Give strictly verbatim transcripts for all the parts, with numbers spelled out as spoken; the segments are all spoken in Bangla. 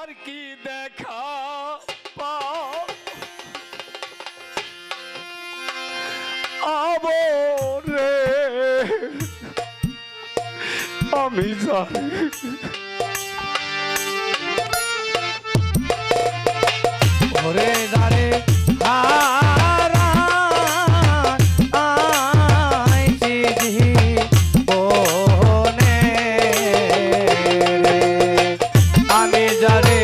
আর কি দেখা পাও আবরে আমি জানি ওরে দারে হারা আইছি জীবনে আমি যারে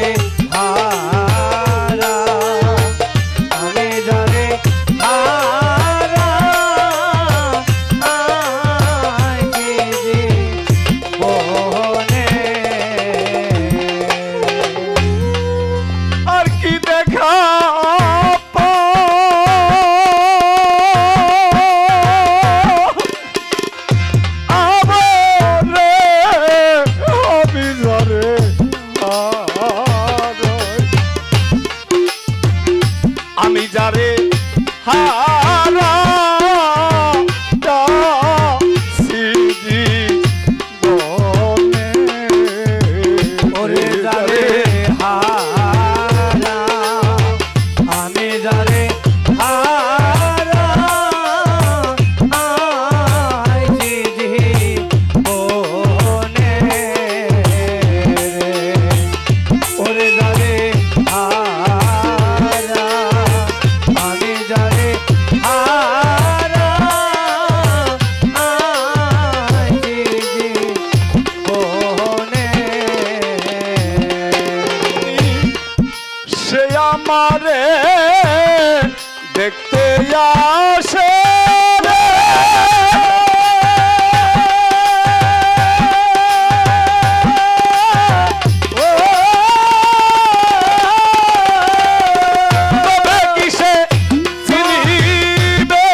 হারা আমি যারে হারা আইছি জীবনে আর কি দেখা আমি যারে হারা সিজি বনে ওরে যারে হারা আমি যারে হারা আইছি জীবনে ওরে যারে হারা আমি যারে হারা আইছি জীবনে সে আমারে দেখতে আসে রে। ও, তবে কি সে চিনিবে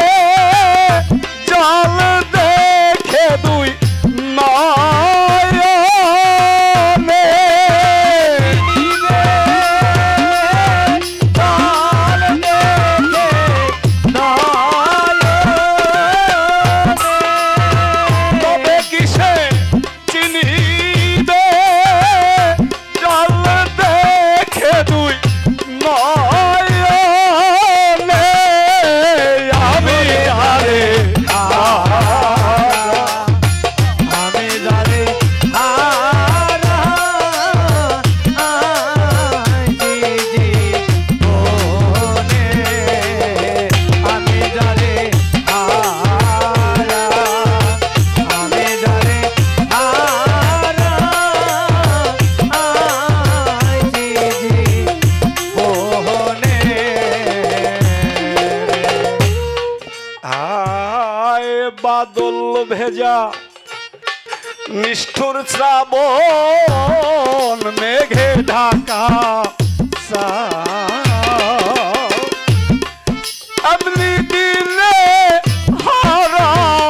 জল দেখে দুই নয়নে তবে কিসে চিনিবে জল দেখে দুই নয়নে আমি আরে আমি যারে হারা আইছি জীবনে আমি যারে হারা আমি যারে হারা আইছি জীবনে আয় বাদল ভেজা নিষ্ঠুর শ্রাবণ মেঘে ঢাকা আপনি দিলে হারা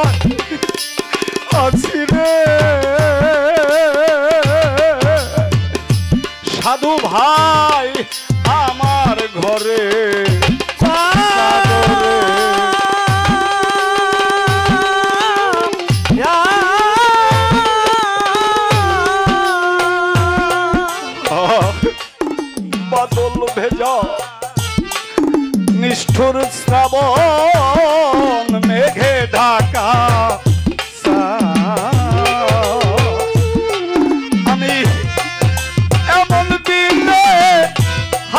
আছি রে সাধু ভাই আমার ঘরে বাদল ভেজা নিষ্ঠুর শ্রাবণ মেঘে ঢাকা আমি এমন দিনে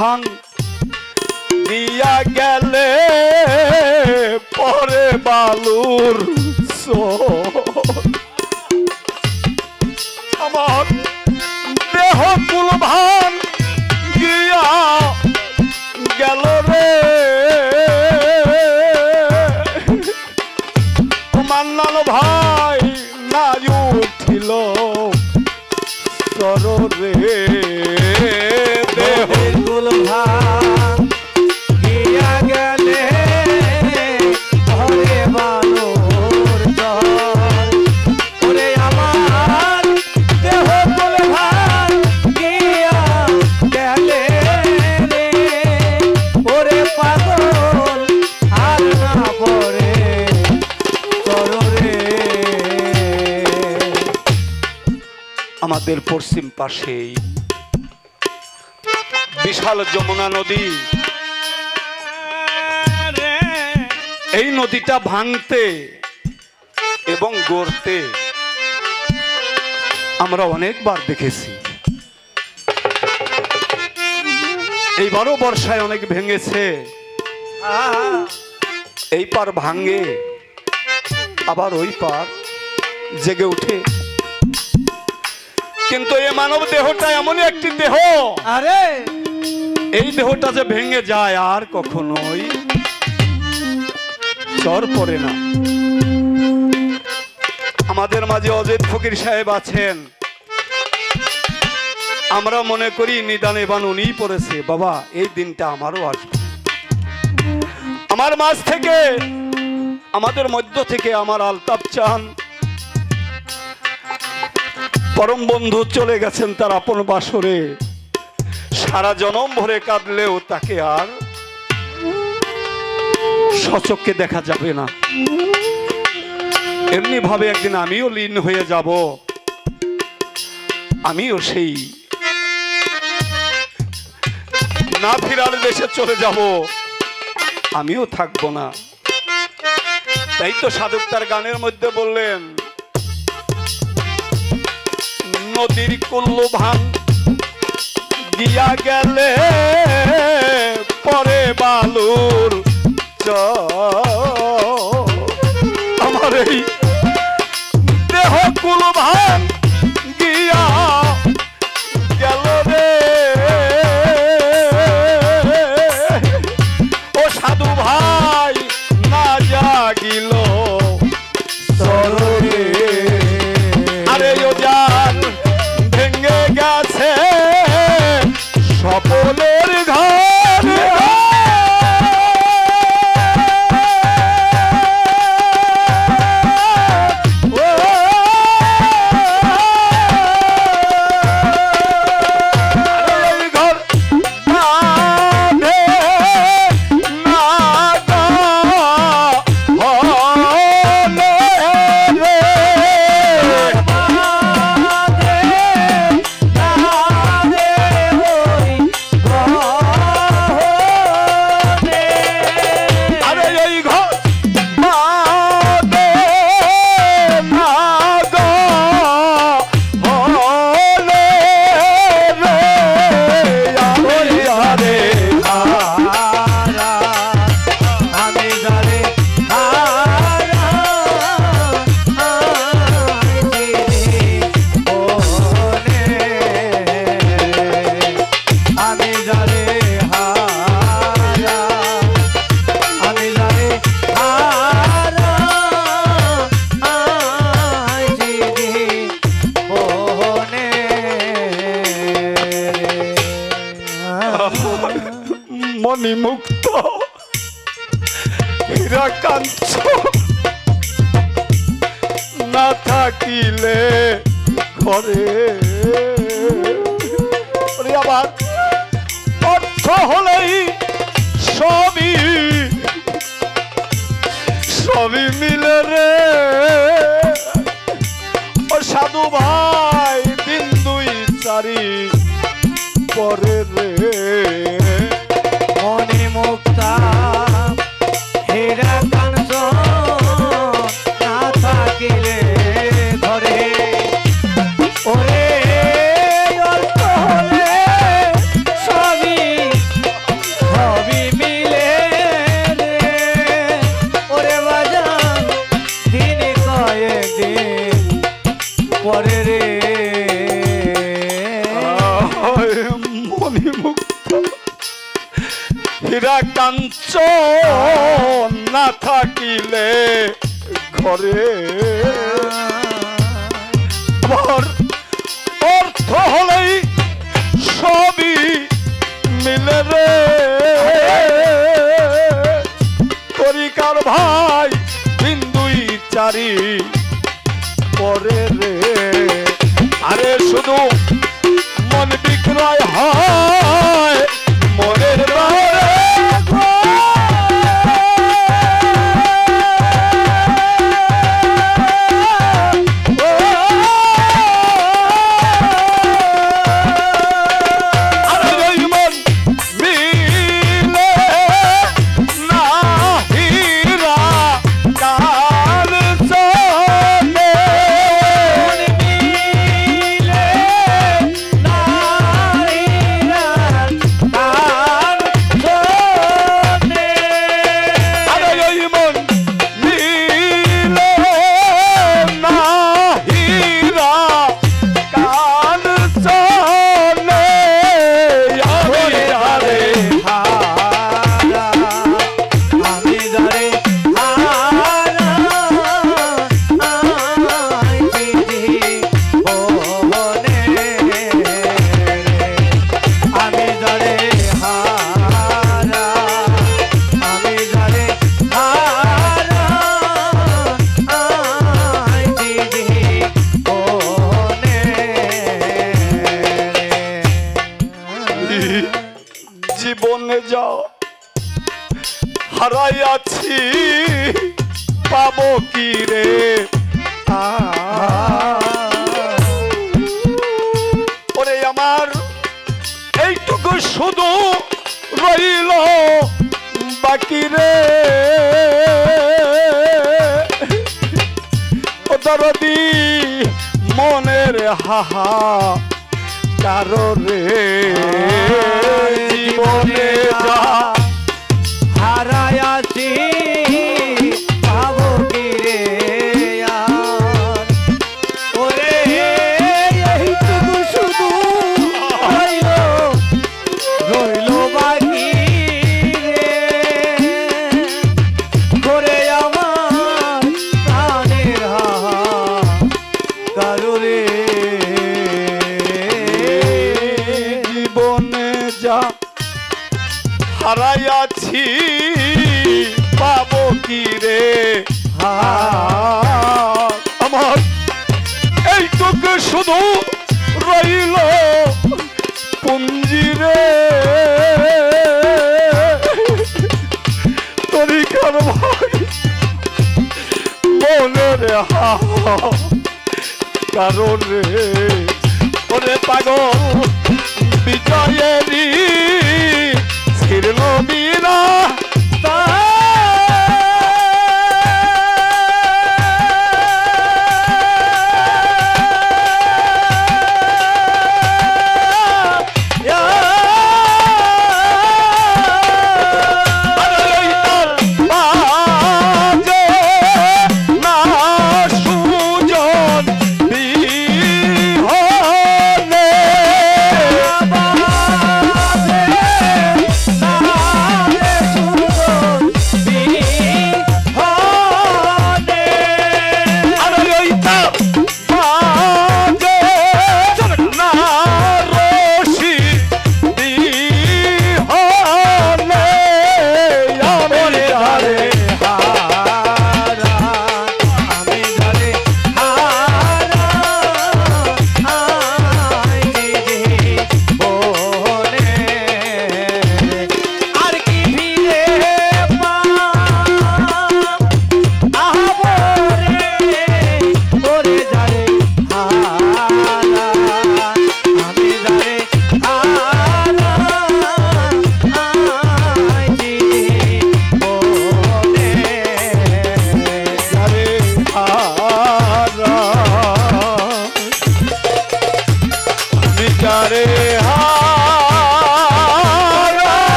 ভাঙ দিয়া গেলে পরে বালুর চর। আমার দেহ কুল ভাঙ গিয়া গেল রে মান্নান ভাই না উঠিল সররে দেহ কুল ভাঙ গিয়া গেলে পরে বালুর চর। ওরে আমার দেহ কুল ভাঙ গিয়া গেলে রে ওরে পাগল আর না পরে চররে। আমাদের পশ্চিম পাশেই বিশাল যমুনা নদী। এই নদীটা ভাঙতে এবং গড়তে আমরা অনেকবার দেখেছি। এইবারও বর্ষায় অনেক ভেঙেছে। এই পার ভাঙে আবার ওই পার জেগে উঠে। কিন্তু এই মানব দেহটা এমনই একটি দেহ, আরে এই দেহটা যে ভেঙে যায় আর কখনোই চর পড়ে না। আমাদের মাঝে অজিত ফকির সাহেব আছেন। আমরা মনে করি নিদানে বান উনিই পড়েছে। বাবা, এই দিনটা আমারও আসবে। আমার মাঝ থেকে, আমাদের মধ্য থেকে আমার আলতাফ চান পরম বন্ধু চলে গেছেন তার আপন বাসরে। সারা জনম ভরে কাঁদলেও তাকে আর সচক্ষে দেখা যাবে না। এমনি ভাবে একদিন আমিও লীন হয়ে যাব। আমিও সেই না ফিরার দেশে চলে যাব। আমিও থাকবো না। তাই তো সাধক তার গানের মধ্যে বললেন, নদীর কুল্লু ভাঙ গিয়া গেলে পরে বালুর চর। আমার এই দেহ কুল ভাঙ গিয়া গেল রে ও সাধু ভাই না জাগিল সররে। আরে ও জান ভেঙে গেছে সকলের ঘর। মনি মুক্ত হীরা কাঞ্চ না থাকিলে ঘরে। আবার অর্থ হলেই সবই সবই মিলে রে ও সাধু ভাই। দিন দুই চারি পরে রে মনি মুক্তা হীরা কাঞ্চ না থাকিলে ঘরে। ওরে অর্থ হলে সবই কাঞ্চন না থাকিলে ঘরে আমার অর্থ হলেই সবই মিলে রে তরিকার ভাই বিন্দুই চারি পরে রে আরে শুধু মন বিক্রয় হয় মনের বারে জীবনে যা হারাইয়াছি পাবো কি রে ওরে আমার এইটুকু শুধু রইল বাকি রে ও দরদি মনের হাহা কারো রে জীবনে যা হারায়াছি পাবো কি রে ওরে এইটুকু শুধু রইল রইল বাকি রে করে আমার প্রাণের হাহা কারো রে যা হারাইয়াছি পাবো কি রে আমার এইটুকু শুধু রইল পুঞ্জি রে তরিকার ভাই মনের হা কারণ রে ওরে পাগল বিজয়েরই ছিড়ল বিনা